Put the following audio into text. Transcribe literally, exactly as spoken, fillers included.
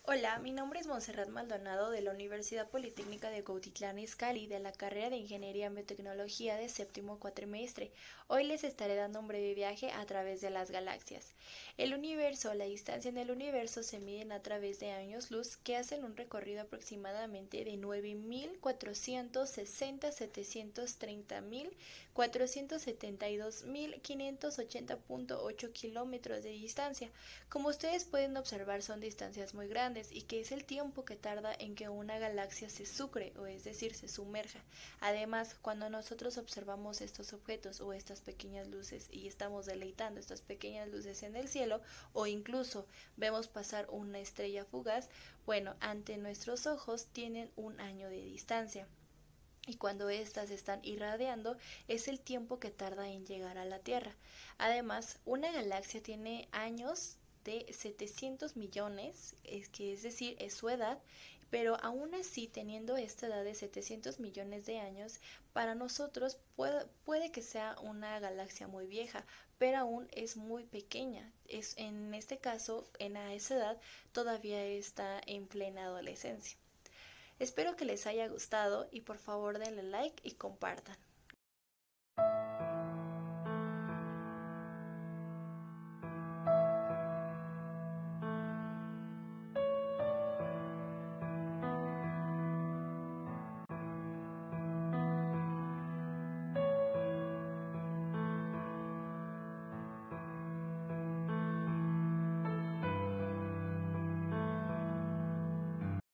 Hola, mi nombre es Montserrat Maldonado de la Universidad Politécnica de Cuautitlán Izcalli de la carrera de Ingeniería en Biotecnología de séptimo cuatrimestre. Hoy les estaré dando un breve viaje a través de las galaxias. El universo, la distancia en el universo se miden a través de años luz que hacen un recorrido aproximadamente de nueve mil cuatrocientos sesenta setecientos treinta mil cuatrocientos setenta y dos mil quinientos ochenta punto ocho kilómetros de distancia. Como ustedes pueden observar, son distancias muy grandes y que es el tiempo que tarda en que una galaxia se sucre, o es decir, se sumerja. Además, cuando nosotros observamos estos objetos o estas pequeñas luces y estamos deleitando estas pequeñas luces en el cielo, o incluso vemos pasar una estrella fugaz, bueno, ante nuestros ojos tienen un año de distancia. Y cuando éstas están irradiando es el tiempo que tarda en llegar a la Tierra. Además, una galaxia tiene años de setecientos millones, es que es decir, es su edad, pero aún así, teniendo esta edad de setecientos millones de años, para nosotros puede, puede que sea una galaxia muy vieja, pero aún es muy pequeña. Es, en este caso, en a esa edad todavía está en plena adolescencia. Espero que les haya gustado y por favor denle like y compartan.